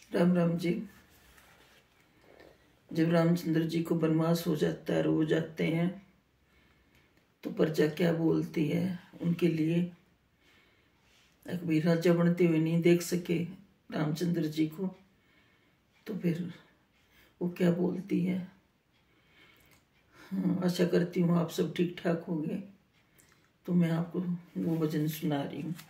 राम राम जी। जब रामचंद्र जी को वनवास हो जाता है, रो जाते हैं, तो प्रजा क्या बोलती है उनके लिए। अकबर राजा बनते हुए नहीं देख सके रामचंद्र जी को, तो फिर वो क्या बोलती है। हाँ, आशा करती हूँ आप सब ठीक ठाक होंगे। तो मैं आपको वो भजन सुना रही हूँ।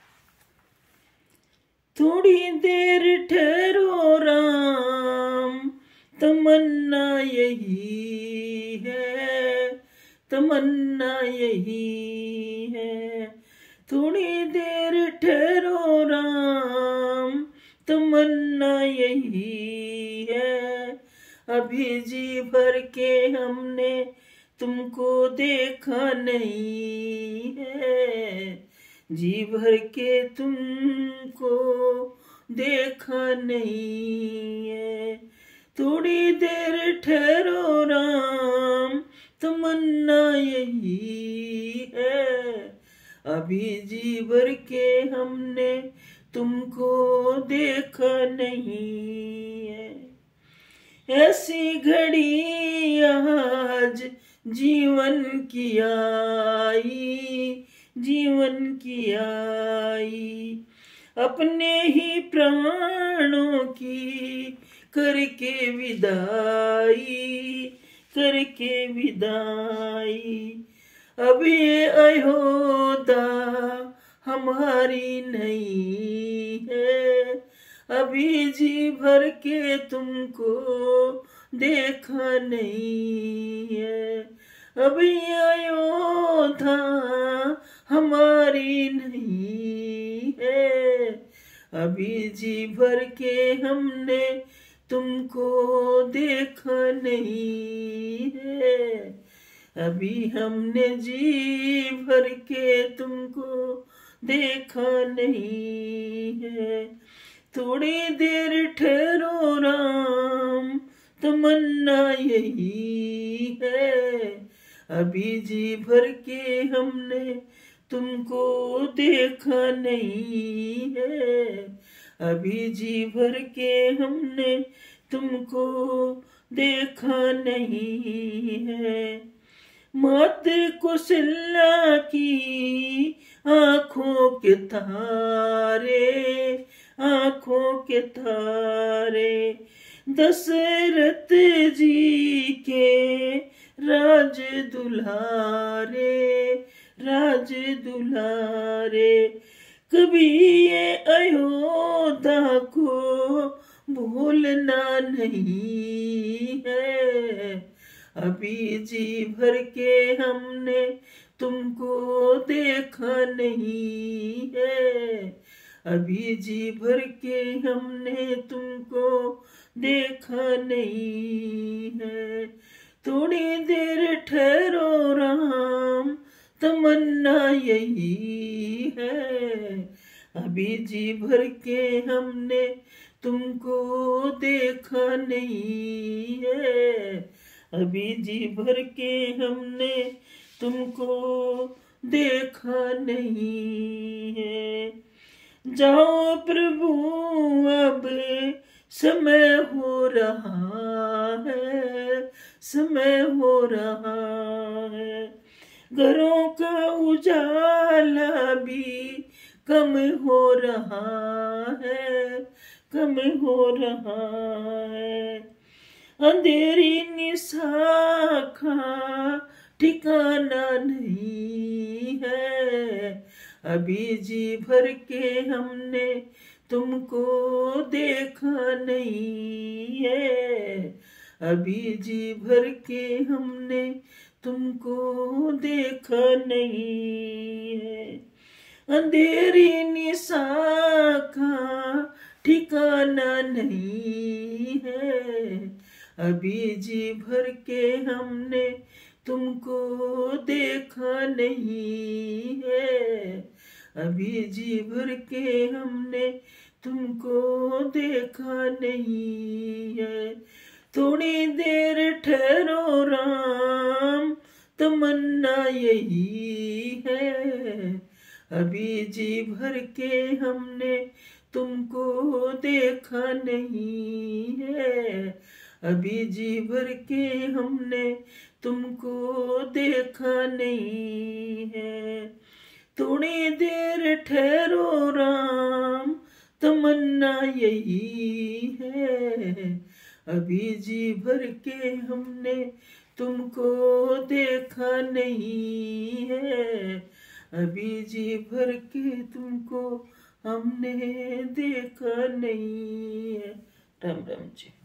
थोड़ी देर ठहरो राम, तमन्ना यही है, तमन्ना यही है। थोड़ी देर ठहरो राम, तमन्ना यही है। अभी जी भर के हमने तुमको देखा नहीं है, जी भर के तुमको देखा नहीं है। थोड़ी देर ठहरो राम, तमन्ना यही है। अभी जी भर के हमने तुमको देखा नहीं है। ऐसी घड़ी आज जीवन की आई, जीवन की आई। अपने ही प्राणों की करके विदाई, करके विदाई। अब ये अयोध्या हमारी नहीं है, अभी जी भर के तुमको देखा नहीं है। अभी अयोध्या हमारी नहीं है, अभी जी भर के हमने तुमको देखा नहीं है। अभी हमने जी भर के तुमको देखा नहीं है। थोड़ी देर ठहरो राम, तमन्ना यही है। अभी जी भर के हमने तुमको देखा नहीं है, अभी जी भर के हमने तुमको देखा नहीं है। मात कौशल्या की आंखों के तारे, आंखों के तारे। दशरथ जी के राज दुलारे, राज दुलारे। कभी ये अयोध्या को भूलना नहीं है, अभी जी भर के हमने तुमको देखा नहीं है, अभी जी भर के हमने तुमको देखा नहीं है। थोड़ी देर ठहरो राम, तमन्ना यही है। अभी जी भर के हमने तुमको देखा नहीं है, अभी जी भर के हमने तुमको देखा नहीं है। जाओ प्रभु अब समय हो रहा है, समय हो रहा है। घरों का उजाला भी कम हो रहा है, कम हो रहा है। अंधेरी निशा का ठिकाना नहीं है, अभी जी भर के हमने तुमको देखा नहीं है, अभी जी भर के हमने तुमको देखा नहीं है। अंधेरी निशा का ठिकाना नहीं है, अभी जी भर के हमने तुमको देखा नहीं है, अभी जी भर के हमने तुमको देखा नहीं है। थोड़ी देर ठहरो राम, तमन्ना यही है। अभी जी भर के हमने तुमको देखा नहीं है, अभी जी भर के हमने तुमको देखा नहीं है। थोड़ी देर ठहरो राम, तमन्ना यही है, अभी जी भर के हमने तुमको देखा नहीं है, अभी जी भर के तुमको हमने देखा नहीं है। राम राम जी।